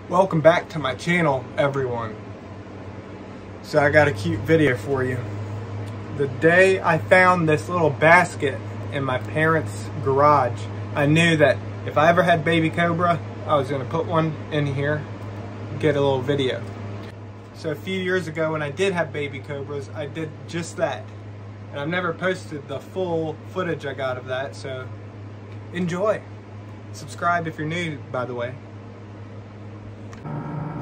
Welcome back to my channel, everyone. So I got a cute video for you. The day I found this little basket in my parents' garage, I knew that if I ever had baby cobra, I was going to put one in here, get a little video. So a few years ago when I did have baby cobras, I did just that. And I've never posted the full footage I got of that, so enjoy. Subscribe if you're new, by the way.